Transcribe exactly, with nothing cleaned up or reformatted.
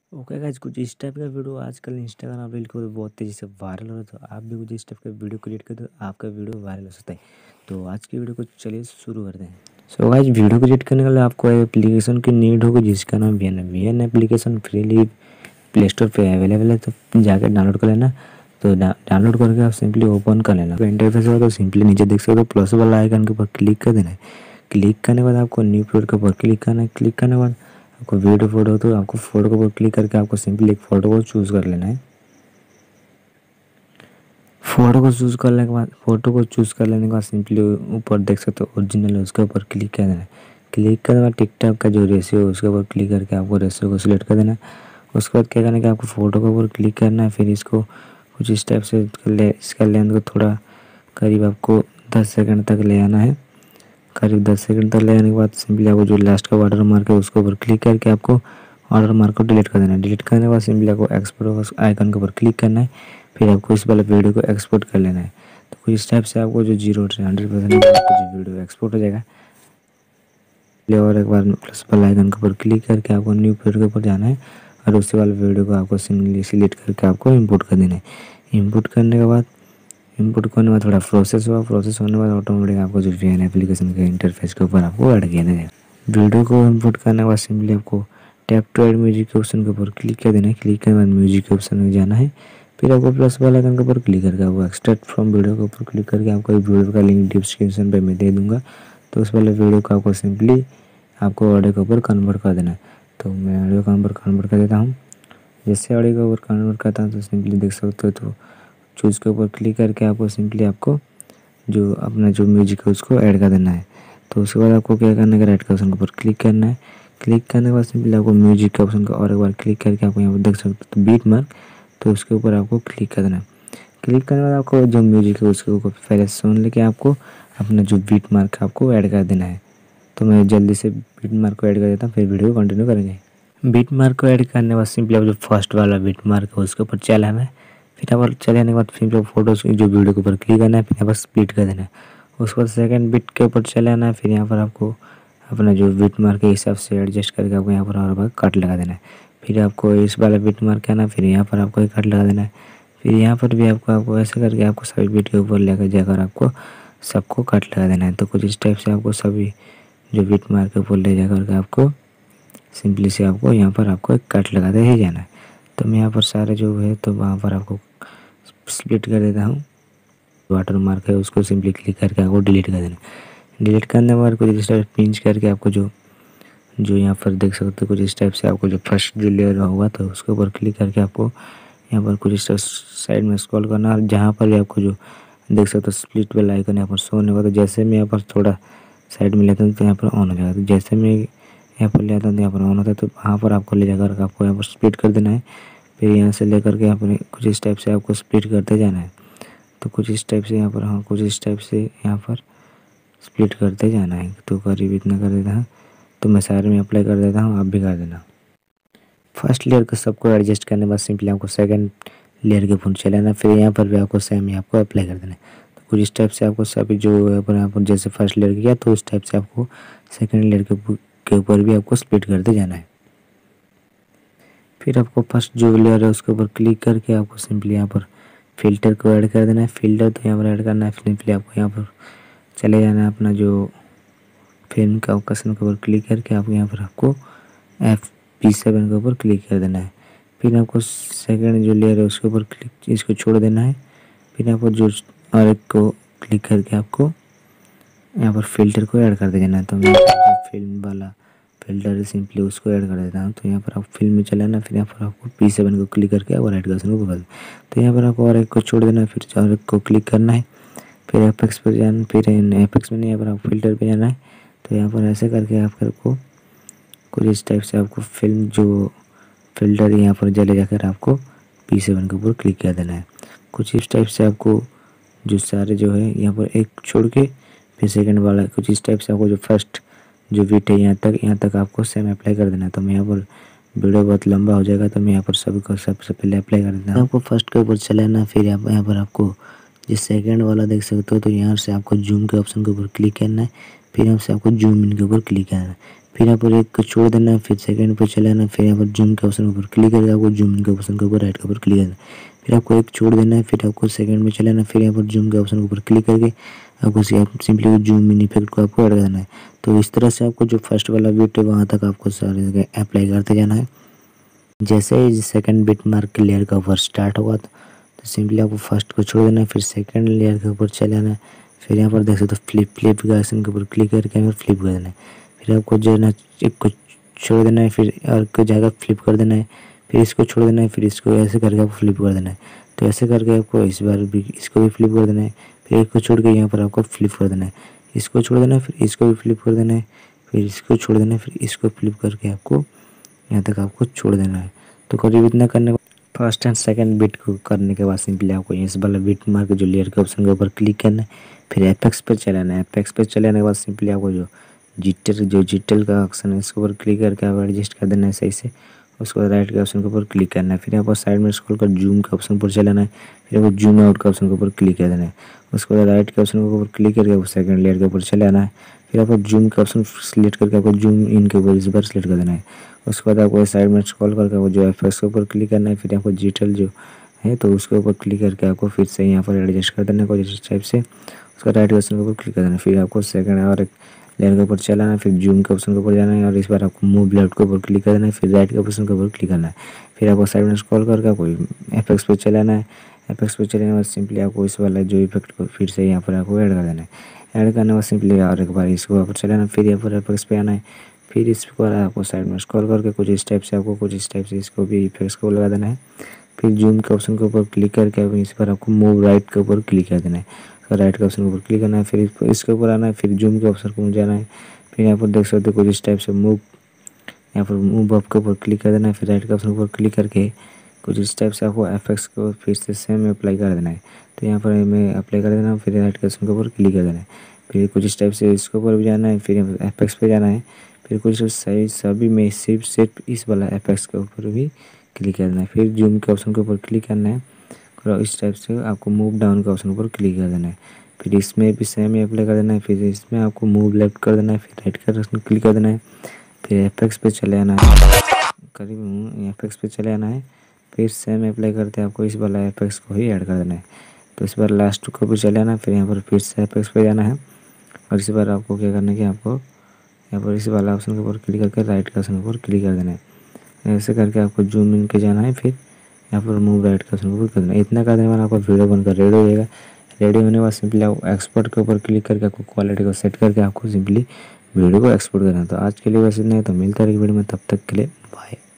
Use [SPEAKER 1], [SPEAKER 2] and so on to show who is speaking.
[SPEAKER 1] Okay guys, कुछ इस type का वीडियो आजकल इंस्टाग्राम रील को बहुत तेज़ी से वायरल हो रहा है। तो आप भी कुछ इस टाइप का वीडियो क्रिएट कर दो, आपका वीडियो वायरल हो सकता है। तो आज की वीडियो को चलिए शुरू करते हैं। सो गाइस, वीडियो क्रिएट करने के लिए आपको एप्लीकेशन की नीड होगी जिसका नाम वी एन है। V N application freely play store पे अवेलेबल है, तो जाकर डाउनलोड कर लेना। तो डाउनलोड करके आप सिंपली ओपन कर लेना। तो इंटरफेस होगा तो सिंपली नीचे देख सकते हो प्लस वाला आइकन के ऊपर क्लिक कर देना है। क्लिक करने के बाद आपको न्यू प्रोजेक्ट के ऊपर क्लिक करना है। क्लिक करने के बाद आपको वीडियो फोटो तो आपको फोटो के ऊपर क्लिक करके आपको सिंपली एक फ़ोटो को चूज़ कर लेना है। फ़ोटो को चूज़ करने के बाद फ़ोटो को चूज़ कर लेने के बाद सिंपली ऊपर देख सकते हो ओरिजिनल है, उसके ऊपर क्लिक कर देना है। क्लिक करने के बाद टिकटॉक का जो रेशियो है उसके ऊपर क्लिक करके आपको रेशियो को सिलेक्ट कर देना है। उसके बाद क्या करना है कि आपको फ़ोटो के ऊपर क्लिक करना है। फिर इसको कुछ इस टाइप से ले इसका लेंथ को थोड़ा करीब आपको दस सेकंड तक ले आना है। करीब दस सेकंड तक ले आने के बाद सिंपली आपको जो लास्ट का वाटर मार्क है उसके ऊपर क्लिक करके आपको वाटर मार्क को डिलीट कर देना है। डिलीट करने के बाद सिंपली आपको एक्सपोर्ट आइकन के ऊपर क्लिक करना है। फिर आपको इस वाले वीडियो को एक्सपोर्ट कर लेना है। तो कुछ इस टाइप से आपको जो जीरो से हंड्रेड परसेंट आपको जो वीडियो एक्सपोर्ट हो जाएगा। और एक बार प्लस वाला आइकन के ऊपर क्लिक करके आपको न्यू वीडियो के ऊपर जाना है और उसी वाले वीडियो को आपको सिंगली सिलेक्ट करके आपको इंपोर्ट कर देना है। इंपोर्ट करने के बाद इंपोर्ट करने के बाद थोड़ा प्रोसेस हुआ। प्रोसेस होने के बाद ऑटोमेटिक आपको जो वी एन एप्लीकेशन के इंटरफेस के ऊपर आपको ऐड किया जाएगा। वीडियो को इंपोर्ट करने के बाद सिंपली आपको टैप टू ऐड म्यूजिक के ऑप्शन के ऊपर क्लिक कर देना है। क्लिक करने के बाद म्यूजिक के ऑप्शन में जाना है। फिर आपको प्लस वाले आइकन के ऊपर क्लिक करके आपको एक्सट्रैक्ट फ्रॉम वीडियो के ऊपर क्लिक करके आपको इस वीडियो का लिंक डिस्क्रिप्शन पे मैं दे दूँगा। तो उस वाले वीडियो को आपको सिंपली आपको ऑडियो के ऊपर कन्वर्ट कर देना है। तो मैं ऑडियो के ऊपर कन्वर्ट कर देता हूँ। जैसे ऑडियो के ऊपर कन्वर्ट करता हूँ तो सिंपली देख सकते हो तो चूज़ के ऊपर क्लिक करके आपको सिंपली आपको जो अपना जो म्यूजिक है उसको ऐड कर देना है। तो उसके बाद आपको क्या करना है, राइट के ऑप्शन के ऊपर क्लिक करना है। क्लिक करने के बाद सिंपली आपको म्यूजिक के ऑप्शन का और एक बार क्लिक करके आपको यहाँ पर देख सकते हो बीट मार्क, तो उसके ऊपर आपको क्लिक कर देना है। क्लिक करने के बाद आपको जो म्यूजिक है उसके ऊपर पहले सुन लेके आपको अपना जो बीट मार्क आपको ऐड कर देना है। तो मैं जल्दी से बीट मार्क को ऐड कर देता हूँ, फिर वीडियो कंटिन्यू करेंगे। बीट मार्क को ऐड करने के बाद सिंपली आप जो फर्स्ट वाला बीट मार्क है उसके ऊपर चला है। फिर यहाँ पर चले जाने के बाद फिर जो फोटोज जो वीडियो के ऊपर क्लिक करना है, फिर यहाँ पर स्प्लिट कर देना है। उसके बाद सेकंड बीट के ऊपर चले आना है। फिर यहाँ पर आपको अपना जो बीट मार्क के हिसाब से एडजस्ट करके आपको यहाँ पर और बार कट लगा देना है। फिर आपको इस वाला बीट मार्क आना, फिर यहाँ पर आपको एक कट लगा देना है। फिर यहाँ पर भी आपको आपको ऐसे करके आपको सभी बीट के ऊपर लेकर जाकर आपको सबको कट लगा देना है। तो कुछ इस टाइप से आपको सभी जो बीट मार्क के ऊपर ले जाकर के आपको सिंपली से आपको यहाँ पर आपको एक कट लगाते ही जाना है। तो मैं यहाँ पर सारे जो है तो वहाँ पर आपको स्प्लिट कर देता हूँ। वाटर मार्क है उसको सिंपली क्लिक करके आपको डिलीट कर देना। डिलीट करने के बाद कुछ इस टाइप पिंच करके आपको जो जो यहाँ पर देख सकते हो कुछ इस टाइप से आपको जो फर्स्ट जो लेयर होगा तो उसके ऊपर क्लिक करके आपको यहाँ पर कुछ इस टाइप साइड में स्क्रॉल करना और जहाँ पर भी आपको जो देख सकते हो स्प्लिट वाला आइकन यहाँ पर शो होने का, तो जैसे मैं यहाँ पर थोड़ा साइड में लेता हूँ तो यहाँ पर ऑन हो जाएगा। तो जैसे मैं यहाँ पर ले आता हूँ तो यहाँ पर ऑन होता है, तो वहाँ पर आपको ले जाकर आपको यहाँ पर स्प्लिट कर देना है। फिर यहाँ से लेकर के यहाँ पर कुछ इस टाइप से आपको स्प्लिट करते जाना है। तो कुछ इस टाइप से यहाँ पर हाँ कुछ इस टाइप से यहाँ पर स्प्लिट करते जाना है। तो करीब इतना कर देता हूँ। तो मैं सारे में अप्लाई कर देता हूँ, आप भी कर देना। फर्स्ट लेयर को सबको एडजस्ट करने के बाद सिंपली आपको सेकंड लेयर के ऊपर चले आना। फिर यहाँ पर भी आपको सेम ही आपको अप्लाई कर देना है। तो कुछ इस टाइप से आपको सभी जो यहाँ पर यहाँ पर जैसे फर्स्ट लेयर किया तो उस टाइप से आपको सेकंड लेयर के ऊपर भी आपको स्प्लिट करते जाना है। फिर आपको फर्स्ट जो लेयर है उसके ऊपर क्लिक करके आपको सिंपली यहाँ पर फ़िल्टर को ऐड कर देना है। फ़िल्टर तो यहाँ पर ऐड करना है। सिंपली आपको यहाँ पर चले जाना है अपना जो फिल्म का ऑप्शन के ऊपर क्लिक करके आपको यहाँ पर आपको एफ पी सेवन के ऊपर क्लिक कर देना है। फिर आपको सेकंड जो लेयर है उसके ऊपर क्लिक इसको छोड़ देना है। फिर आपको जो और एक को क्लिक करके आपको यहाँ पर फ़िल्टर को ऐड कर देना है। तो मैं फिल्म वाला फ़िल्टर है सिंपली उसको ऐड कर देता हूँ। तो यहाँ पर आप फिल्म में चलाना, फिर यहाँ पर आपको पी सेवन को क्लिक करके और राइट का ऑप्शन को बदल। तो यहाँ पर आपको और एक को छोड़ देना है, फिर और एक को क्लिक करना है। फिर एपेक्स पर जाना, फिर एपेक्स में नहीं यहाँ पर आपको फ़िल्टर पे जाना है। तो यहाँ पर ऐसे करके आपको कुछ इस टाइप से आपको फिल्म जो फ़िल्टर यहाँ पर जले जाकर आपको पी सेवन के ऊपर क्लिक कर देना है। कुछ इस टाइप से आपको जो सारे जो है यहाँ पर एक छोड़ के फिर सेकंड वाला कुछ इस टाइप से आपको जो फर्स्ट जो बीट है यहाँ तक यहाँ तक आपको सेम अप्लाई कर देना है। तो मैं यहाँ पर वीडियो बहुत लंबा हो जाएगा तो मैं यहाँ पर सभी को सबसे पहले अप्लाई कर देता हूँ। आपको फर्स्ट के ऊपर चलाना, फिर यहाँ पर यहाँ पर आपको जिस सेकंड वाला देख सकते हो तो यहाँ से आपको जूम के ऑप्शन के ऊपर क्लिक करना है। फिर यहाँ से आपको जूम इन के ऊपर क्लिक करना है। फिर यहाँ पर एक को छोड़ देना है, फिर सेकंड पे चले आना है, फिर यहाँ पर जूम के ऑप्शन के ऊपर क्लिक करके आपको जूम के ऑप्शन के ऊपर राइट के ऊपर क्लिक करना है। फिर आपको एक छोड़ देना है, फिर आपको सेकंड में चले आना है, फिर यहाँ पर जूम के ऑप्शन के ऊपर क्लिक करके आपको सिंपली जूम इन इफेक्ट को आपको ऐड करना है। तो इस तरह से आपको जो फर्स्ट वाला बिट है वहाँ तक आपको सारे जगह अप्लाई करते जाना है। जैसे ही सेकंड बिट मार्क लेयर का ऊपर स्टार्ट होगा तो, तो सिंपली आपको फर्स्ट को छोड़ देना है, फिर सेकंड लेयर के ऊपर चले आना है। फिर यहाँ पर देख सकते हो फ्लिप फ्लिप के आइकन के ऊपर क्लिक करके यहाँ पर फ्लिप कर देना है। फिर आपको जो है ना एक को छोड़ देना है, फिर और को जगह फ्लिप कर देना है, फिर इसको छोड़ देना है, फिर इसको ऐसे करके आपको फ्लिप कर देना है। तो ऐसे करके आपको इस बार भी इसको भी फ्लिप कर देना है, फिर एक को छोड़ के यहाँ पर आपको फ्लिप कर देना है, इसको छोड़ देना है, फिर इसको भी फ्लिप कर देना है, फिर इसको छोड़ देना है, फिर इसको फ्लिप करके आपको यहाँ तक आपको छोड़ देना है। तो करीब इतना करने फर्स्ट एंड सेकंड बिट को करने के बाद सिंपली आपको इस वाला बिट मार्क जो लेयर के ऑप्शन के ऊपर क्लिक करना है, फिर एपेक्स पे चलाना है। एपेक्स पे चलाने के बाद सिंपली आपको जो जिटर जो जिटल का ऑप्शन है इसके ऊपर क्लिक करके आप एडजस्ट कर देना है सही से। उसके बाद राइट के ऑप्शन के ऊपर क्लिक करना है, फिर यहाँ पर साइड में स्क्रॉल कर जूम के ऑप्शन पर चलाना है, फिर आपको जूम आउट के ऑप्शन के ऊपर क्लिक कर देना है। उसके बाद राइट के ऑप्शन के ऊपर क्लिक करके आपको सेकंड लेयर के ऊपर चलाना है, फिर आपको जूम का ऑप्शन सिलेक्ट करके आपको जूम इन के ऊपर इस बार सिलेक्ट कर देना है। उसके बाद आपको साइड में स्क्रॉल करके वो जो एफएक्स के ऊपर क्लिक करना है, फिर आपको डिजिटल जो है तो उसके ऊपर क्लिक करके आपको फिर से यहाँ पर एडजस्ट कर देना है कुछ इस टाइप से। उसका राइट ऑप्शन के ऊपर क्लिक कर देना है, फिर आपको सेकंड और एक लेयर के ऊपर चलाना है, फिर जूम के ऑप्शन के ऊपर जाना है और इस बार आपको मूव लेफ्ट के ऊपर क्लिक कर देना है, फिर राइट के ऑप्शन के ऊपर क्लिक करना है। फिर आपको साइड में स्क्रॉल करके आपको एफएक्स पे चलाना है। एफएक्स पे चलाने के बाद सिंपली आपको इस वाला जो इफेक्ट को फिर से यहाँ पर आपको ऐड कर देना है। ऐड करने के बाद सिंपली और एक बार इसको यहाँ पर चलाना है, फिर यहाँ पर एफएक्स पे आना है, फिर इस पर आपको साइड में स्क्रॉल करके कुछ इस टाइप से आपको कुछ इस टाइप से इसको भी इफेक्ट्स को लगा देना है। फिर जूम के ऑप्शन के ऊपर क्लिक करके अब इस पर आपको मूव राइट के ऊपर क्लिक कर देना है। तो राइट के ऑप्शन के ऊपर क्लिक करना है, फिर इसके ऊपर आना है, फिर जूम के ऑप्शन को जाना है, फिर यहाँ पर देख सकते हो कुछ इस टाइप से मूव यहाँ पर मूव अप के ऊपर क्लिक कर देना है, फिर राइट के ऑप्शन के ऊपर क्लिक करके कुछ इस टाइप से आपको एफएक्स को फिर से सेम अप्लाई कर देना है। तो यहाँ पर मैं अप्लाई कर देना, फिर राइट के ऑप्शन के ऊपर क्लिक कर देना है, फिर कुछ इस टाइप से इसके ऊपर भी जाना है, फिर एफएक्स पे जाना है, फिर कुछ सही सभी में सिर्फ सिर्फ इस वाला एफएक्स के ऊपर भी क्लिक करना है, फिर जूम के ऑप्शन के ऊपर क्लिक करना है और इस टाइप से आपको मूव डाउन के ऑप्शन पर क्लिक कर देना है, फिर इसमें भी सेम ही अप्लाई कर देना है, फिर इसमें आपको मूव लेफ्ट कर देना है, फिर राइट के ऑप्शन क्लिक कर देना है, फिर एफएक्स पे चले आना है, करीब एफएक्स पे चले आना है, फिर सेम अप्लाई करते हैं आपको इस वाला एफएक्स को ही ऐड कर देना है। तो इस बार लास्ट को भी चले आना है, फिर यहाँ पर फिर से एफएक्स पे जाना है और इस बार आपको क्या करना है कि आपको यहाँ पर इस वाला ऑप्शन के ऊपर क्लिक करके राइट के ऑप्शन के ऊपर क्लिक कर देना है। ऐसे करके आपको जूम इन के जाना है, फिर यहाँ पर मूव राइट के ऑप्शन के ऊपर कर देना है। इतना कर देने के बाद आपका वीडियो बनकर रेडी हो जाएगा। रेडी होने के बाद सिंपली आप एक्सपोर्ट के ऊपर क्लिक करके आपको क्वालिटी को सेट करके आपको सिंपली वीडियो को एक्सपोर्ट करना है। तो आज के लिए बस इतना है, तो मिलता है वीडियो में, तब तक के लिए बाय।